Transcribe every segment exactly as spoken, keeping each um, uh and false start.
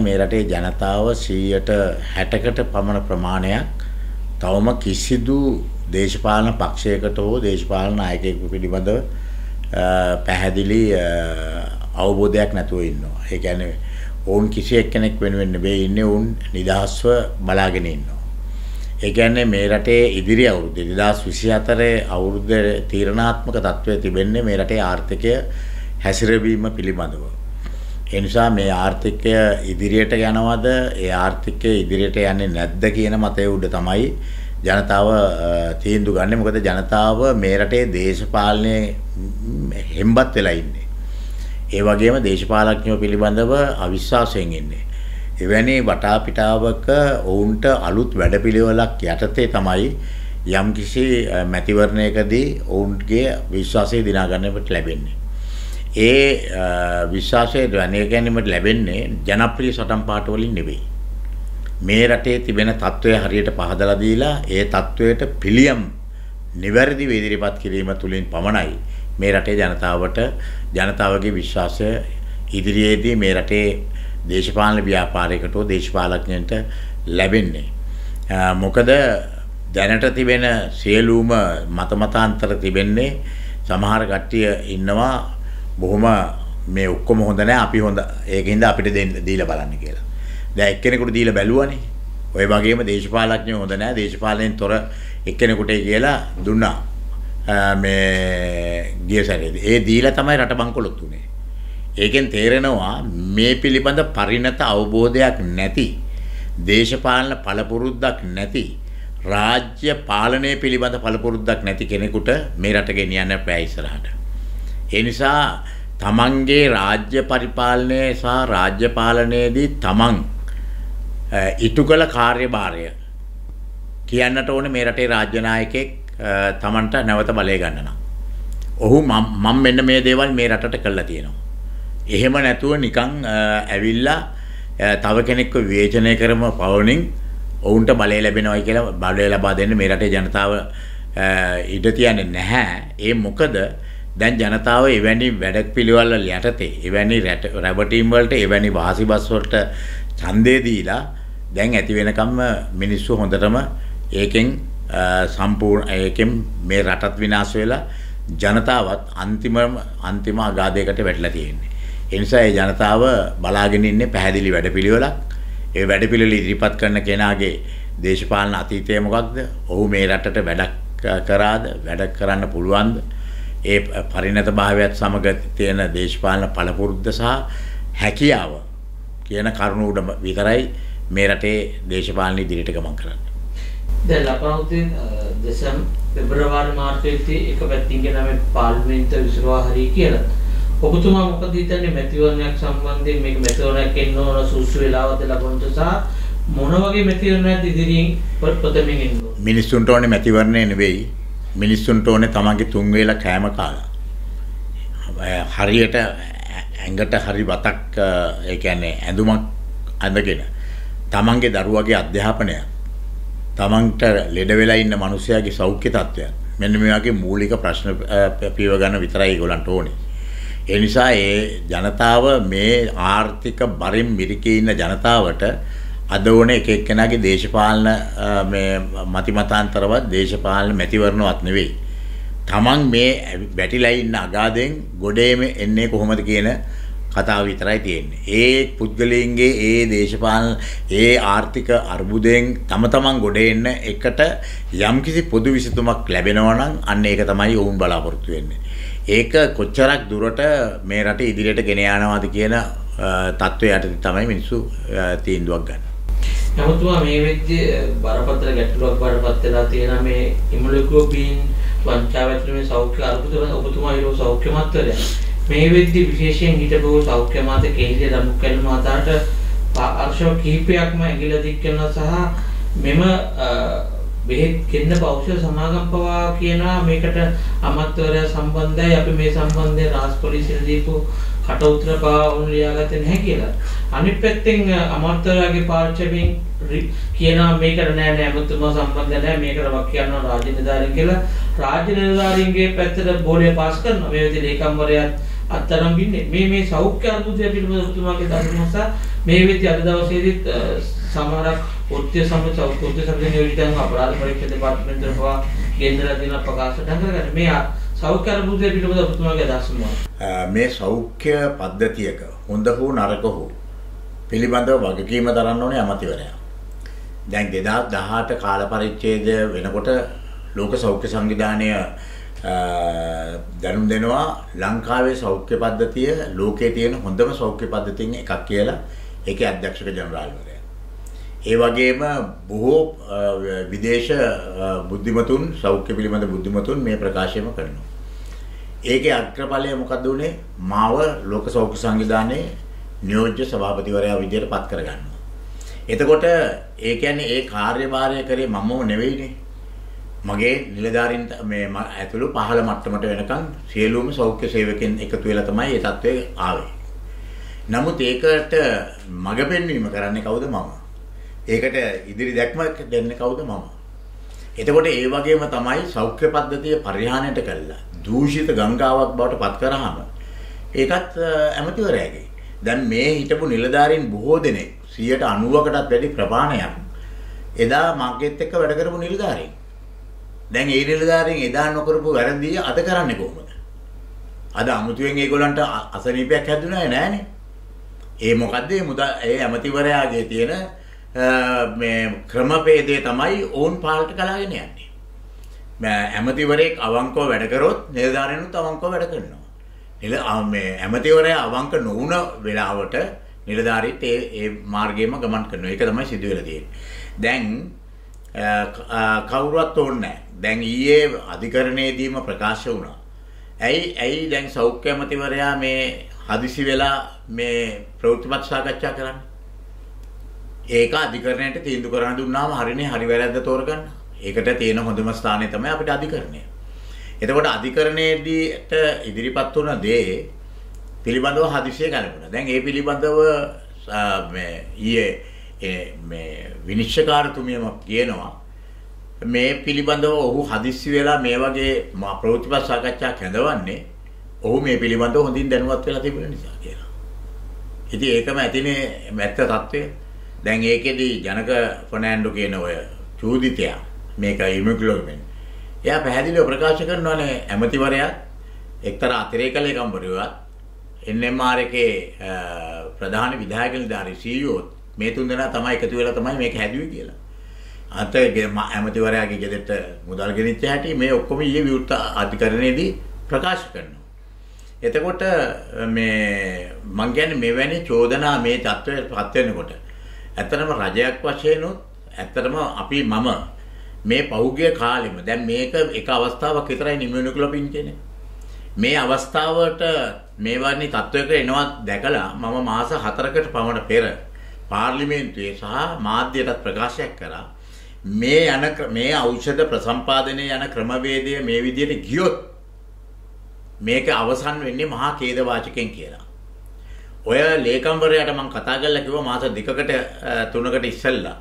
මේ රටේ ජනතාව සීයට හැටකට පමණ ප්‍රමාණයක් තවම කිසිදු දේශපාලන පක්ෂයකට හෝ දේශපාලන නායකයෙකු පිළිබඳව පැහැදිලි අවබෝධයක් නැතුව ඉන්නවා. ඒ කියන්නේ ඔවුන් කිසි එක්කෙනෙක් වෙනුවෙන් නෙවෙයි ඉන්නේ, ඔවුන් නිදහස්ව බලාගෙන ඉන්නවා. ඒ කියන්නේ මේ රටේ ඉදිරි අවුරුද්ද දෙදාස් විසිහතරේ අවුරුද්ද තීරණාත්මක තත්ත්වයේ තිබෙන්නේ මේ රටේ ආර්ථිකය හැසිරවීම පිළිබඳව. ඒ නිසා මේ ආර්ථිකය ඉදිරියට යනවද, ඒ ආර්ථිකය ඉදිරියට යන්නේ නැද්ද කියන මතය උඩ තමයි ජනතාව තීන්දුව ගන්නේ. මොකද ජනතාව මේ රටේ දේශපාලනයේ හෙම්බත් වෙලා ඉන්නේ. ඒ වගේම දේශපාලඥයෝ පිළිබඳව අවිශ්වාසයෙන් ඉන්නේ. එවැනි වටාපිටාවක ඔවුන්ට අලුත් වැඩපිළිවෙලක් යටතේ තමයි යම්කිසි මැතිවරණයකදී ඔවුන්ගේ විශ්වාසය දිනා ගන්නට ලැබෙන්නේ. ඒ විශ්වාසය දිනා ගැනීමට ලැබෙන්නේ ජනප්‍රිය සටන් පාඨ වලින් නෙවෙයි. මේ රටේ තිබෙන තත්ත්වය හරියට පහදලා දීලා ඒ තත්ත්වයට පිළියම් නිවැරදිව ඉදිරිපත් කිරීම තුළින් පමණයි මේ රටේ ජනතාවට ජනතාවගේ විශ්වාසය ඉදිරියේදී මේ රටේ දේශපාලන ව්‍යාපාරයකට හෝ දේශපාලඥයන්ට ලැබෙන්නේ. මොකද දැනට තිබෙන සියලුම මත මතාන්තර තිබෙන්නේ සමහර කට්ටිය ඉන්නවා බොහොම මේ ඔක්කොම හොඳ නැහැ, අපි හොඳ, ඒකින්ද අපිට දෙන්න දීලා බලන්න කියලා. දැන් එක්කෙනෙකුට දීලා බැලුවානේ. ඔය වගේම දේශපාලඥයෝ හොඳ නැහැ, දේශපාලනයෙන් තොර එක්කෙනෙකුට කියලා දුන්නා මේ ගිය සැරේදී. ඒ දීලා තමයි රට බංකොලොත් උනේ. ඒකෙන් තේරෙනවා මේ පිළිබඳ පරිණත අවබෝධයක් නැති, දේශපාලන පළපුරුද්දක් නැති, රාජ්‍ය පාලනය පිළිබඳ පළපුරුද්දක් නැති කෙනෙකුට මේ රට ගෙනියන්න බෑ ඉස්සරහට. ඒ නිසා තමන්ගේ රාජ්‍ය පරිපාලනය සහ රාජ්‍ය පාලනයේදී තමන් ඉටු කළ කාර්යභාරය කියන්නට ඕනේ මේ රටේ රාජ්‍ය නායකයෙක් තමන්ට නැවත බලය ගන්න නම්. ඔහු මම මෙන්න මේ දේවල් මේ රටට කළා තියෙනවා. එහෙම නැතුව නිකන් ඇවිල්ලා තව කෙනෙක්ව විවේචනය කරම පවණින් ඔවුන්ට බලය ලැබෙනවයි කියලා බලය ලබා දෙන්න මේ රටේ ජනතාව ඉඩ තියන්නේ නැහැ. ඒ මොකද දැන් ජනතාව එවැනි වැඩපිළිවෙළ වල යටතේ එවැනි රැවටීම් වලට එවැනි වාසිබස් වලට ඡන්දය දීලා දැන් ඇති වෙනකම්ම මිනිස්සු හොඳටම ඒකෙන් සම්පූර්ණ ඒකෙන් මේ රටත් විනාශ වෙලා ජනතාවත් අන්තිම අන්තිම අගාධයකට වැටිලා තියෙන්නේ. ඒ නිසා ඒ ජනතාව බලාගෙන ඉන්නේ පැහැදිලි වැඩපිළිවෙලක්. ඒ වැඩපිළිවෙල ඉදිරිපත් කරන කෙනාගේ දේශපාලන අතීතය මොකක්ද? ඔහු මේ රටට වැඩක් කරාද? වැඩ කරන්න පුළුවන්ද? ඒ පරිණත භාවයත් සමග තියෙන දේශපාලන පළපුරුද්ද සහ හැකියාව කියන කරුණු උඩ විතරයි මේ රටේ දේශපාලන ඉදිරියට ගමන් කරන්නේ. දැන් ලපනවුතේ දෙසැම් පෙබරවාරි මාර්තුවේදී එක පැත්තකින් ගෙන මේ පාර්ලිමේන්තුව විසිරුවා හරි කියලා. ඔබතුමා මොකද හිතන්නේ මැතිවරණයක් සම්බන්ධයෙන්? මේක මැතිවරණයක් එන්න ඕන සුසු වෙලාවද ලබනට සහ මොන වගේ මැතිවරණයක් ඉදිරියෙන් ප්‍රථමයෙන් එන්න ඕන? මිනිස්සුන්ට ඕනේ මැතිවරණය නෙවෙයි. මිනිස්සුන්ට ඕනේ තමන්ගේ තුන් වේල කෑම කාලා. හරියට ඇඟට හරි වතක් ඒ කියන්නේ ඇඳුමක් අඳගෙන තමන්ගේ දරුවගේ අධ්‍යාපනය, තමන්ට ලෙඩ වෙලා ඉන්න මිනිසයාගේ සෞඛ්‍ය තත්ත්වය, මෙන්න මේ වගේ මූලික ප්‍රශ්න පියව ගන්න විතරයි ඒගොල්ලන්ට ඕනේ. ඒ නිසා ඒ ජනතාව මේ ආර්ථික බරින් මිරිකී ඉන්න ජනතාවට අද ඕනේ එක එක්කෙනාගේ දේශපාලන මේ මතිමතාන්තරවත් දේශපාලන මැතිවරණවත් නෙවෙයි. තමන් මේ වැටිලා ඉන්න අගාධයෙන් ගොඩේම එන්නේ කොහොමද කියන කතාව විතරයි තියෙන්නේ. ඒ පුද්ගලයන්ගේ ඒ දේශපාලන ඒ ආර්ථික අර්බුදයෙන් තම තමන් ගොඩ එන්න එකට යම්කිසි පොදු විසඳුමක් ලැබෙනවා නම් අන්න ඒක තමයි ඔවුන් බලාපොරොත්තු වෙන්නේ. ඒක කොච්චරක් දුරට මේ රට ඉදිරියට ගෙන යනවාද කියන තත්ත්වයට තමයි මිනිස්සු තීන්දුවක් ගන්න. නමුත්වා මේ වෙද්දී බරපතල ගැටලුවක් බරපත් වෙලා තියෙන මේ ඉමුලොග්ලෝබින් වංචාවැතුමේ සෞඛ්‍ය අර්බුද ඔබතුමා ඊළඟ සෞඛ්‍යමත් වෙලා මේ වෙද්දී විශේෂයෙන් හිටපු සෞඛ්‍යමත් කේන්ද්‍රීය රමුකල් මාතාට ආර්ශව කිහිපයක්ම ඇගිලා දික් කරනවා සහ මෙම බෙහෙත් කෙන්න ඖෂධ සමාගම් පවා කියනවා මේකට අමාත්‍යවරයා සම්බන්ධයි, අපි මේ සම්බන්ධයෙන් රාජ් පොලිසියට දීපු කට උතර පවා උන් ලියාගත්තේ නැහැ කියලා. අනිත් පැත්තෙන් අමාත්‍යවරයාගේ පාර්ශවයෙන් කියනවා මේකට නෑ නෑ අමුතුම සම්බන්ධ නෑ, මේකට වක් කියනවා රාජ්‍ය නිලධාරීන් කියලා. රාජ්‍ය නිලධාරීන්ගේ පැත්තට බෝලේ පාස් කරනවා. මේ විදිහට ඒකම්වරයාත් අත්තරම් බින්නේ. මේ මේ සෞඛ්‍ය අර්බුදය පිළිබඳව ඔබතුමාගේ දර්ශනය මේ විදිහ අද දවසේදීත් සමහරක් වෘත්තීය සමිති වෘත්තීය සමිති නියෝජිතයන් අපරාධ පරීක්ෂා දෙපාර්තමේන්තුවට පවා ගෙන්නලා තියෙන ප්‍රකාශ කරගන්න මේ සෞඛ්‍ය අර්බුදය පිළිබඳව ඔබතුමාගේ අදහස මොනවද? මේ සෞඛ්‍ය පද්ධතියක හොඳ හෝ නරක හෝ පිළිබඳව වගකීම දරන්න ඕනේ ඇමතිවරයා. දැන් දෙදාස් දහඅට කාල පරිච්ඡේදය වෙනකොට ලෝක සෞඛ්‍ය සංවිධානය දැනුම් දෙනවා ලංකාවේ සෞඛ්‍ය පද්ධතිය ලෝකයේ තියෙන හොඳම සෞඛ්‍ය පද්ධතියෙන් එකක් කියලා. ඒකේ අධ්‍යක්ෂක ජනරාල්වරයා. ඒ වගේම බොහෝ විදේශ බුද්ධිමතුන් සෞඛ්‍ය පිළිබඳ බුද්ධිමතුන් මේ ප්‍රකාශයම කරනවා. ඒකේ අග්‍රඵලය මොකක්ද උනේ? මාව ලෝක සෞඛ්‍ය සංවිධානයේ නියෝජ්‍ය සභාපතිවරයා විදියට පත් කරගන්නවා. එතකොට ඒ කියන්නේ ඒ කාර්යභාරය කරේ මමම නෙවෙයිනේ. මගේ නිලධාරීන් මේ ඇතුළු පහළ මට්ටමට වෙනකන් සියලුම සෞඛ්‍ය සේවකයන් එකතු වෙලා තමයි මේ තත්ත්වය ආවේ. නමුත් ඒකට මඟ පෙන්වීම කරන්නේ කවුද? මම. ඒකට ඉදිරි දැක්ම දෙන්නේ කවුද? මම. එතකොට ඒ වගේම තමයි සෞඛ්‍ය පද්ධතිය පරිහානියට කළා. දූෂිත ගංගාවක් බවට පත් කරාම ඒකත් ඇමතිවරයාගේ. දැන් මේ හිටපු නිලධාරීන් බොහෝ දෙනෙක් සියයට අනූවකටත් වැඩි ප්‍රමාණයක් එදා මග්ගෙත් එක්ක වැඩ කරපු නිලධාරීන්. දැන් ඒ නිලධාරීන් එදා නොකරපු වැරදි අද කරන්නේ කොහොමද? අද අමුතුවෙන් ඒගොල්ලන්ට අසනීපයක් හැදුණා නෑනේ. ඒ මොකද්ද ඒ මුදා ඒ ඇමතිවරයාගේ තියෙන මේ ක්‍රමවේදය තමයි ඕන් පාලට කලාගෙන යන්නේ. මම ඇමතිවරයෙක් අවංකව වැඩ කරොත් නිලධාරීනුත් අවංකව වැඩ කරනවා. නිල මේ ඇමතිවරයා අවංක නොවුන වෙලාවට නිලධාරීත් ඒ ඒ මාර්ගයේම ගමන් කරනවා. ඒක තමයි සිදු වෙලා තියෙන්නේ. දැන් කවුරුවත් ඕනේ නැහැ. දැන් ඊයේ අධිකරණයේදීම ප්‍රකාශ වුණා. ඇයි ඇයි දැන් සෞඛ්‍ය ඇමතිවරයා මේ හදිසි වෙලා මේ ප්‍රවෘත්තිපත් සාකච්ඡා කරන්නේ? ඒක අධිකරණයට තීන්දුව කරන්න දුන්නාම හරිනේ හරි වැරද්ද තෝරගන්න. ඒකට තියෙන හොඳම ස්ථානය තමයි අපිට අධිකරණය. එතකොට අධිකරණයේදීට ඉදිරිපත් වුණ දේ පිළිබඳව හදිසිය ගලපුණා. දැන් ඒ පිළිබඳව මේ ඊයේ මේ විනිශ්චයකාරතුමියම කියනවා මේ පිළිබඳව ඔහු හදිස්සි වෙලා මේ වගේ ප්‍රවෘත්තිපත් සාකච්ඡා කැඳවන්නේ ඔහු මේ පිළිබඳව හොඳින් දැනුවත් වෙලා තිබුණ නිසා කියලා. ඉතින් ඒකම ඇතිනේ මැත්ත තත්ත්වය. දැන් ඒකෙදි ජනක ෆර්නෑන්ඩෝ කියන ඔය චූදිතයා මේක හිමොග්ලෝබින් එයා පැහැදිලිව ප්‍රකාශ කරනවානේ ඇමතිවරයා එක්තරා අතිරේක ලේකම්වරයාත් එන් එම් ආර් එකේ ප්‍රධාන විධායක නිලධාරී සී ඊ ඕ මේ තුන් දෙනා තමයි එකතු වෙලා තමයි මේක හැදුවේ කියලා. අත ඇමතිවරයාගේ ගෙදරට මුදල් ගෙනිච්ච හැටි මේ ඔක්කොම ඊයේ විවෘත අධිකරණයේදී ප්‍රකාශ කරනවා. එතකොට මේ මං කියන්නේ මෙවැනි චෝදනා මේ තත්ත්වයට පත් වෙනකොට ඇත්තටම රජයක් වශයෙන් උත් ඇත්තටම අපි මම මේ පහුගිය කාලෙම දැන් මේක එක අවස්ථාවක් විතරයි නිමියුනිකුලපින් කියන්නේ. මේ අවස්ථාවට මේ වගේ තත්ත්වයක එනවා දැකලා මම මාස හතරකට පමණ පෙර පාර්ලිමේන්තුවේ සහ මාධ්‍යයට ප්‍රකාශයක් කරා මේ යන මේ ඖෂධ ප්‍රසම්පාදනයේ යන ක්‍රමවේදය මේ විදිහට ගියොත් මේක අවසන් වෙන්නේ මහා ඛේදවාචකෙන් කියලා. ඔය ලේකම්වරයාට මම කතා කරලා කිව්වා මාස දෙකකට තුනකට ඉස්සෙල්ලා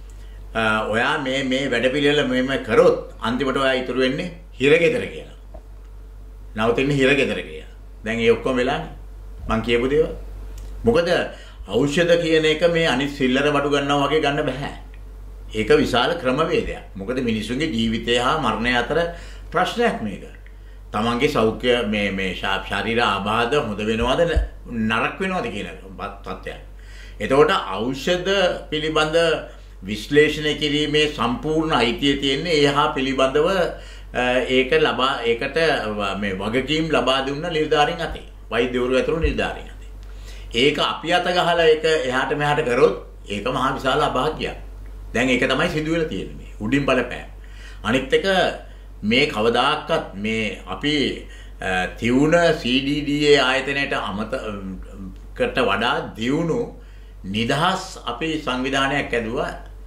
ඔයා මේ මේ වැඩපිළිවෙල මෙහෙම කරොත් අන්තිමට ඔයා ඉතුරු වෙන්නේ හිරගෙදර කියලා. නවතින්නේ හිරගෙදර කියලා. දැන් ඒ ඔක්කොම වෙලානේ. මං කියපු දේවල්. මොකද ඖෂධ කියන එක මේ අනිත් සිල්ලර බඩු ගන්නවා වගේ ගන්න බෑ. ඒක විශාල ක්‍රමවේදයක්. මොකද මිනිසුන්ගේ ජීවිතය හා මරණය අතර ප්‍රශ්නයක් මේක. තමන්ගේ සෞඛ්‍ය මේ මේ ශාරීරික ආබාධ හොඳ වෙනවද නරක වෙනවද කියන තත්ත්වයක්. එතකොට ඖෂධ පිළිබඳ විශ්ලේෂණය කිරීමේ සම්පූර්ණ අයිතිය තියෙන්නේ ඒහා පිළිබඳව ඒක ලබා ඒකට මේ වගකීම් ලබා දුන්න නිලධාරීන් අතේ. වෛද්‍යවරු ඇතුළු නිලධාරීන් අතේ. ඒක අපි අත ගහලා ඒක එහාට මෙහාට කරොත් ඒක මහා විශාල අභාග්‍යයක්. දැන් ඒක තමයි සිදු වෙලා තියෙන්නේ. උඩින් බලපෑම. අනිත් එක මේ කවදාකවත් මේ අපි තියුණ සී ඩී ඩී ඒ ආයතනයට අමතකට වඩා දියුණු නිදහස් අපි සංවිධානයක් ඇදුවා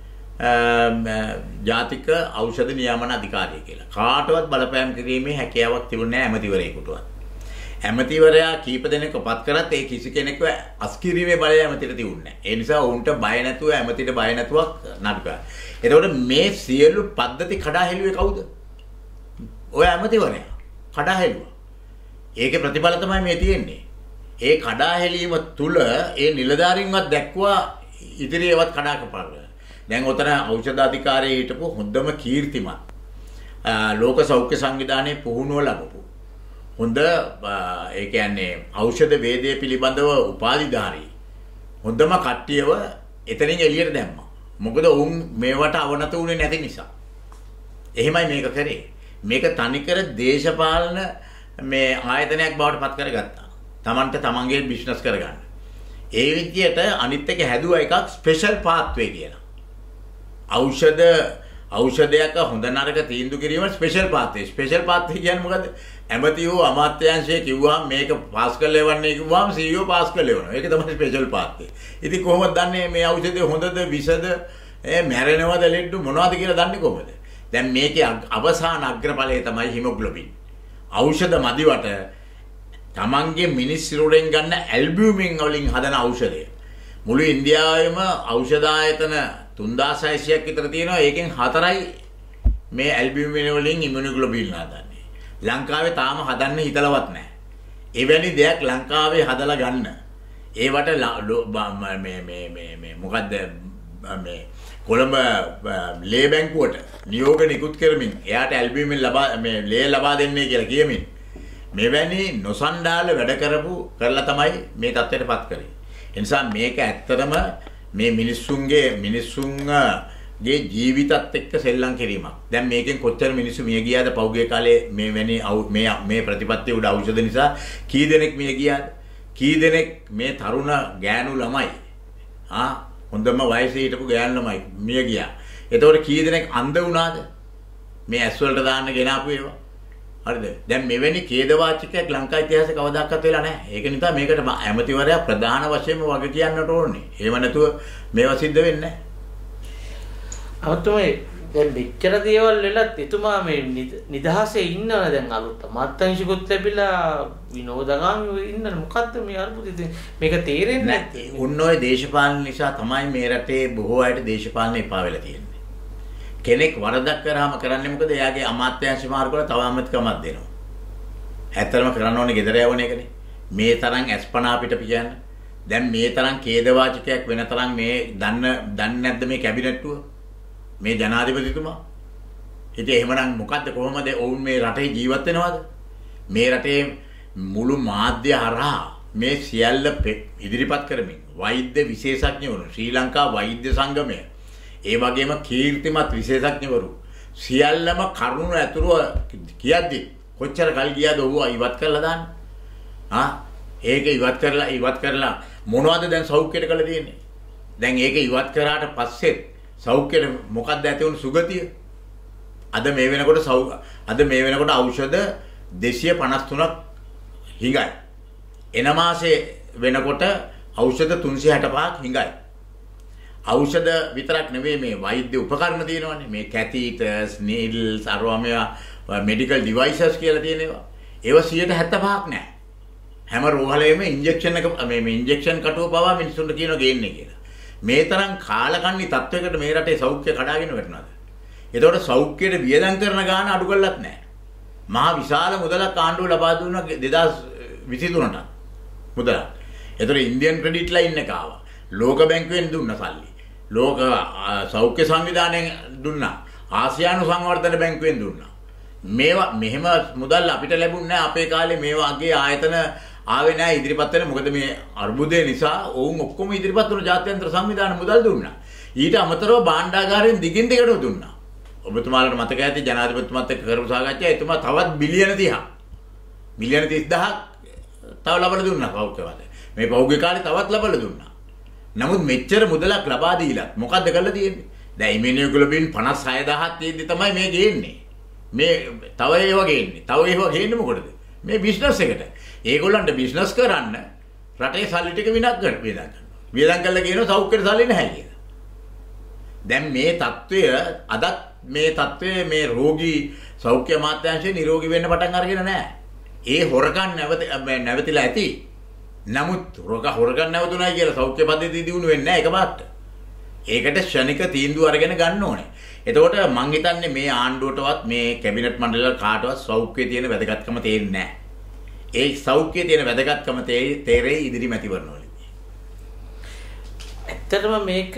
ජාතික ඖෂධ නියාමන අධිකාරිය කියලා. කාටවත් බලපෑම් කිරීමේ හැකියාවක් තිබුණේ නැහැ ඇමතිවරයෙකුටවත්. ඇමතිවරයා කීප දෙනෙක් පත් කරත් ඒ කිසි කෙනෙක්ව අස්කිරීමේ බලය ඇමතිට තිබුණේ නැහැ. ඒ නිසා උන්ට බය නැතුව ඇමතිට බය නැතුවක් නඩුකා. එතකොට මේ සියලු පද්ධති කඩා හැලුවේ කවුද? ඔය ඇමතිවරයා කඩා හැලුවා. ඒකේ ප්‍රතිඵල තමයි මේ තියෙන්නේ. ඒ කඩා හැලීම තුල ඒ නිලධාරීන්වත් දැක්වා ඉදිරියවත් කඩා කපනවා. දැන් ඔතන ඖෂධ අධිකාරියේ හිටපු හොඳම කීර්තිමත් ලෝක සෞඛ්‍ය සංවිධානයේ පුහුණුව ලැබපු හොඳ ඒ කියන්නේ ඖෂධ වේදයේ පිළිබඳව උපාධිධාරී හොඳම කට්ටියව එතනින් එළියට දැම්මා. මොකද උන් මේවට අවනත වුණේ නැති නිසා. එහෙමයි මේක කරේ. මේක තනිකර දේශපාලන මේ ආයතනයක් බවට පත් කරගත්තා. Tamante tamange බිස්නස් කරගන්න. ඒ විදියට අනිත් එක හැදුවා එකක් ස්පෙෂල් පාත්වේ කියලා. ඖෂධ ඖෂධයක හොඳ නරක තීන්දුව කිරීම ස්පෙෂල් පාත්වේ. ස්පෙෂල් පාත්වේ කියන්නේ මොකද්ද? ඇමතිවෝ අමාත්‍යාංශයේ කිව්වහම මේක පාස් කරලා එවන්නේ කිව්වහම සී ඊ ඕ පාස් කරලා එවනවා. ඒක තමයි ස්පෙෂල් පාත්වේ. ඉතින් කොහොමද දන්නේ මේ ඖෂධය හොඳද විසද මැරෙනවද ලෙඩ මොනවද කියලා දන්නේ කොහොමද? දැන් මේකේ අවසාන අග්‍රඵලය තමයි හිමොග්ලොබින්. ඖෂධ මදිවට තමන්ගේ මිනිස් සිරුරෙන් ගන්න ඇල්බියුමින් වලින් හදන ඖෂධය. මුළු ඉන්දියාවෙම ඖෂධ ආයතන තුන්දාස් හයසියයක් විතර තියෙනවා. ඒකෙන් හතරයි මේ ඇල්බියුමින් වලින් ඉමුනොග්ලොබින් හදන්නේ. ලංකාවේ තාම හදන්න හිතලවත් නැහැ. එවැනි දෙයක් ලංකාවේ හදලා ගන්න. ඒවට මේ මේ මේ මේ මොකද්ද මේ කොළඹ ලේ බැංකුවට නියෝග නිකුත් කරමින් එයාට ඇල්බියුමින් ලබා මේ ලේ ලබා දෙන්නේ කියලා කියමින් මෙවැනි නොසන්ඩාල වැඩ කරපු කරලා තමයි මේ තත්ත්වයටපත් කරේ. ඒ නිසා මේක ඇත්තටම මේ මිනිස්සුන්ගේ මිනිස්සුන්ගේ ජීවිතත් එක්ක සෙල්ලම් කිරීමක්. දැන් මේකෙන් කොච්චර මිනිස්සු මිය ගියාද පහුගිය කාලේ මේ වැනි මේ මේ ප්‍රතිපත්තිය උඩ ඖෂධ නිසා කී දෙනෙක් මිය ගියාද? කී දෙනෙක් මේ තරුණ ගෑනු ළමයි ආ හොඳම වයසේ හිටපු ගෑනු ළමයි මිය ගියා. එතකොට කී දෙනෙක් අන්ධ වුණාද? මේ ඇස් වලට දාන්න ගෙනාපු ඒවා. හරිද? දැන් මෙවැනි ඛේදවාචකයක් ලංකා ඉතිහාසයේ කවදාකවත් වෙලා නැහැ. ඒක නිසා මේකට ඇමතිවරයා ප්‍රධාන වශයෙන්ම වග කියන්නට ඕනේ. එහෙම නැතුව මේවා සිද්ධ වෙන්නේ නැහැ. අවතුමයි දැන් මෙච්චර දේවල් වෙලත් එතුමා මේ නිදහසේ ඉන්නවනේ දැන් අලුත් මාත්‍යංශිකුත් ලැබිලා විනෝදගාමීව ඉන්න මොකද්ද මේ අරුපුතේ මේක තේරෙන්නේ නැත්තේ. උන් ඔය දේශපාලන නිසා තමයි මේ රටේ බොහෝ අයට දේශපාලන එපා වෙලා තියෙන්නේ. කෙනෙක් වරදක් කරාම කරන්නේ මොකද? එයාගේ අමාත්‍යාංශ මාර්ගවල තව අමතකමක් දෙනවා. ඇත්තටම කරන්න ඕනේ ගෙදර යවන එකනේ. මේ තරම් අස්පනා අපිට කියන්නේ. දැන් මේ තරම් ඛේදවාචකයක් වෙන තරම් මේ දන්න දන්නේ නැද්ද මේ කැබිනට්ටුව? මේ ජනාධිපතිතුමා. ඉතින් එහෙමනම් මොකද්ද කොහොමද ඔවුන් මේ රටේ ජීවත් වෙනවද? මේ රටේ මුළු මාධ්‍ය හරහා මේ සියල්ල ඉදිරිපත් කරමින් වෛද්‍ය විශේෂඥවරු ශ්‍රී ලංකා වෛද්‍ය සංගමය ඒ වගේම කීර්තිමත් විශේෂඥවරු සියල්ලම කරුණු ඇතුළු කියද්දි කොච්චර කල් ගියාද ඔව්ව ඉවත් කරලා දාන්න. ආ ඒක ඉවත් කරලා ඉවත් කරලා මොනවද දැන් සෞඛ්‍යයට කළ තියෙන්නේ? දැන් ඒක ඉවත් කරාට පස්සේ සෞඛ්‍යයට මොකක්ද ඇති වුණු සුගතිය? අද මේ වෙනකොට අද මේ වෙනකොට ඖෂධ දෙසිය පනස් තුනක් හිඟයි. එන මාසේ වෙනකොට ඖෂධ තුන්සිය හැට පහක් හිඟයි. ඖෂධ විතරක් නෙවෙයි මේ වෛද්‍ය උපකරණ තියෙනවානේ. මේ කැතීටර්ස්, නීඩල්ස්, අරවමයා මෙඩිකල් ඩිවයිසස් කියලා තියෙනවා. ඒවා සියයට හැත්තෑ පහක් නෑ. හැම රෝහලෙම ඉන්ජෙක්ෂන් එක මේ මේ ඉන්ජෙක්ෂන් කටුව පවා මිනිස්සුන්ට කියනවා ගේන්නේ කියලා. මේ තරම් කාලකන්ණි තත්වයකට මේ රටේ සෞඛ්‍ය කඩාගෙන වැටෙනවාද? එතකොට සෞඛ්‍යයට වියදම් කරන ගාන අඩු කළත් නැහැ. මහා විශාල මුදලක් ආණ්ඩුව ලබා දුන්නා දෙදාස් විසිතුනට. මුදලක්. එතකොට ඉන්දියන් ක්‍රෙඩිට් ලයින් එක ආවා. ලෝක බැංකුවෙන් දුන්න සල්ලි. ලෝක සෞඛ්‍ය සංවිධානයෙන් දුන්නා. ආසියානු සංවර්ධන බැංකුවෙන් දුන්නා. මේවා මෙහෙම මුදල් අපිට ලැබුණ නැහැ අපේ කාලේ මේ වගේ ආයතන ආවේ නැහැ ඉදිරිපත් වෙන. මොකද මේ අර්බුදය නිසා ඔවුන් ඔක්කොම ඉදිරිපත් වුණ ජාත්‍යන්තර සංවිධාන මුදල් දුන්නා. ඊට අමතරව භාණ්ඩාගාරයෙන් දිගින් දිගටම දුන්නා. ඔබතුමාලට මතක ඇති ජනාධිපතිතුමාත් එක්ක කරපු සාකච්ඡා එතුමා තවත් බිලියන තිහක් මිලියන තිස් දහයක් තව ලබලා දුන්නා කවුරුකවද. මේ පෞද්ගලික කාලේ තවත් ලබලා දුන්නා. නමුත් මෙච්චර මුදලක් ලබා දීලා මොකද්ද කරලා තියෙන්නේ? දැන් ඉමුනොග්ලොබින් පනස් හය දහයක් තියෙද්දි තමයි මේ ගේන්නේ. මේ තව ඒවා ගේන්නේ. තව ඒවා ගේන්නේ මොකටද? මේ බිස්නස් එකට. ඒගොල්ලන්ට බිස්නස් කරන්න රටේ සල්ලි ටික විනාශ කරලා වියදම් කරනවා. වියදම් කළා කියනවා සෞඛ්‍යයට සල්ලි නැහැ කියලා. දැන් මේ తত্ত্বය අදත් මේ తত্ত্বය මේ රෝගී සෞඛ්‍ය අමාත්‍යාංශය නිරෝගී වෙන්න පටන් අරගෙන නැහැ. ඒ හොරකම් නැවත නැවතිලා ඇති. නමුත් රෝග හොරකම් නැවතුණයි කියලා සෞඛ්‍ය පද්ධතිය දිනු වෙන්නේ නැහැ එකපාරට. ඒකට ක්ෂණික තීන්දුව අරගෙන ගන්න ඕනේ. එතකොට මං හිතන්නේ මේ ආණ්ඩුවටවත් මේ කැබිනට් මණ්ඩලවල කාටවත් සෞඛ්‍යයේ තියෙන වැදගත්කම තේරෙන්නේ නැහැ. ඒ සෞඛ්‍යයේ තියෙන වැදගත්කම තේරෙයි ඉදිරි මැතිවරණවලදී. ඇත්තටම මේක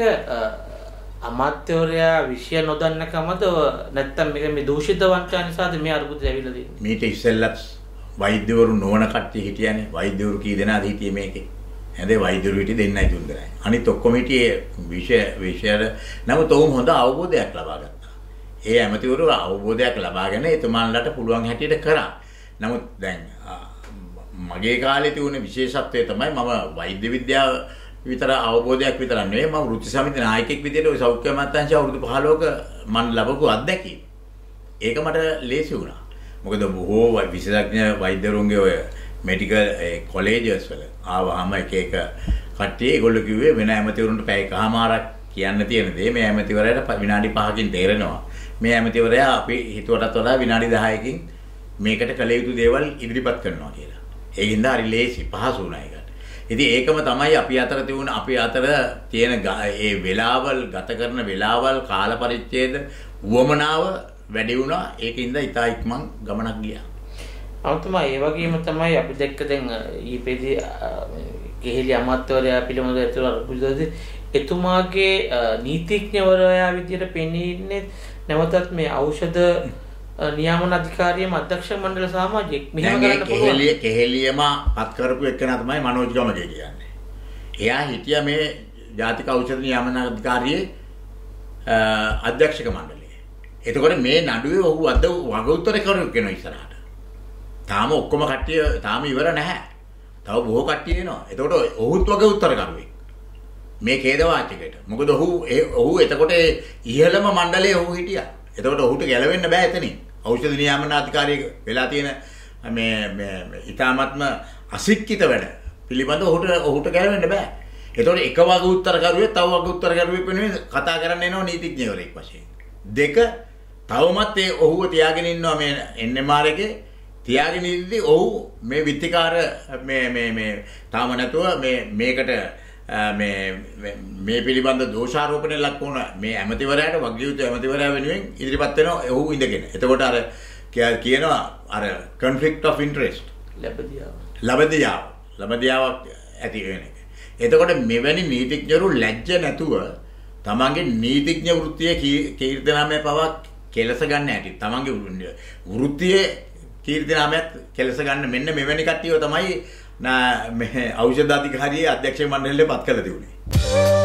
අමාත්‍යවරයා විෂය නොදන්නකමද නැත්නම් මේක මේ දූෂිත වංචා නිසාද මේ අරුබුද ඇවිල්ලා තියෙන්නේ? මීට ඉස්සෙල්ලත් වෛද්‍යවරු නොවන කට්ටිය හිටියනේ. වෛද්‍යවරු කී දෙනාද හිටියේ මේකේ? හැබැයි වෛද්‍යවරු හිටියේ දෙන්නයි තුන් දෙනයි. අනිත් ඔක්කොම හිටියේ විෂය විෂයර නමුත් ඔවුන් හොඳ අවබෝධයක් ලබා ගත්තා. ඒ ඇමතිවරු අවබෝධයක් ලබාගෙන එතුමාන්ලට පුළුවන් හැටියට කරා. නමුත් දැන් මගේ කාලේ තිබුණේ විශේෂත්වය තමයි මම වෛද්‍ය විද්‍යාව විතර අවබෝධයක් විතර නෙවෙයි මම වෘත්ති සමිති නායකයෙක් විදිහට ඔය සෞඛ්‍ය අමාත්‍යාංශය අවුරුදු පහළොවක මම ලැබපු අත්දැකීම. ඒක මට ලේසි වුණා. මොකද බොහෝ විශේෂඥ වෛද්‍යවරුන්ගේ ඔය මෙඩිකල් කොලෙජස් වල ආවම එක එක කට්ටිය ඒගොල්ලෝ කිව්වේ වෙන ඇමතිවරුන්ට පැය එකමාරක් කියන්න තියෙන දේ මේ ඇමතිවරයාට විනාඩි පහකින් තේරෙනවා. මේ ඇමතිවරයා අපි හිතුවටත් වඩා විනාඩි දහයකින් මේකට කළ යුතු දේවල් ඉදිරිපත් කරනවා කියලා. ඒකින්ද හරි ලේසි පහසු වුණා ඒකට. ඉතින් ඒකම තමයි අපි අතර තියුණ අපි අතර තියෙන ඒ වෙලාවල් ගත කරන වෙලාවල් කාල පරිච්ඡේද වමනාව වැඩි වුණා. ඒකින්ද ඉතා ඉක්මන් ගමනක් ගියා. අවතුමා ඒ වගේම තමයි අපි දැක්ක දැන් ඊපෙදී කෙහෙලි අමාත්‍යවරයා පිළිබඳව ඇතුළු අරුබුදදී එතුමාගේ නීතිඥවරයා විදියට පෙනී ඉන්නේ නැවතත් මේ ඖෂධ නියාමන අධිකාරියම අධ්‍යක්ෂ මණ්ඩල සමාජික මෙහෙම කරන්න පුළුවන්. කෙහෙලිය කෙහෙලියම පත් කරපු එකනා තමයි මනෝජ් ගමගේ කියන්නේ. එයා හිටියා මේ ජාතික ඖෂධ නියාමන අධිකාරියේ අධ්‍යක්ෂක මණ්ඩලයේ. එතකොට මේ නඩුවේ ඔහු අද වග උත්තර කරු කෙනා ඉස්සරහට. තාම ඔක්කොම කට්ටිය තාම ඉවර නැහැ. තව බොහෝ කට්ටිය එනවා. එතකොට ඔහුත් වග උත්තර කරුවෙක්. මේ ඛේදවාචකයට. මොකද ඔහු ඔහු එතකොට ඉහළම මණ්ඩලයේ ඔහු හිටියා. එතකොට ඔහුට ගැලවෙන්න බෑ එතනින්. ඖෂධ නියාමන අධිකාරියක වෙලා තියෙන මේ මේ ඊ타ත්ම අශික්ෂිත වැඩ පිළිබඳව ඔහුට ඔහුට ගැලවෙන්න බෑ. එතකොට එක වග උත්තර කරුවෙක් තව වග උත්තර කරුවෙක් වෙනුවෙන් කතා කරන්න එනවා නීතිඥවරයෙක් වශයෙන්. දෙක තවමත් ඒ ඔහුව තියාගෙන ඉන්නවා මේ එන් එම් ආර් එකේ තියාගෙන ඉඳි ඔහු මේ විත්තිකාර මේ මේ මේ තාම නැතුව මේ මේකට මේ මේ පිළිබඳ දෝෂාරෝපණය ලක් වුණ මේ ඇමතිවරයාට වග්ගියුතු ඇමතිවරයා වෙනුවෙන් ඉදිරිපත් වෙනවා ඔහු ඉඳගෙන. එතකොට අර කියනවා අර conflict of interest ලැබදියාව. ලැබදියාව. ලැබදියාවක් ඇති වෙන එක. එතකොට මෙවැනි නීතිඥවරු ලැජ්ජ නැතුව තමන්ගේ නීතිඥ වෘත්තියේ කීර්තිනාමය පවා කෙලස ගන්න හැටි. තමන්ගේ වෘත්තියේ කීර්තිනාමයත් කෙලස ගන්න මෙන්න මෙවැනි කට්ටියව තමයි මේ ඖෂධ අධිකාරියේ අධ්‍යක්ෂ මණ්ඩලයට පත් කළ තිබුණේ.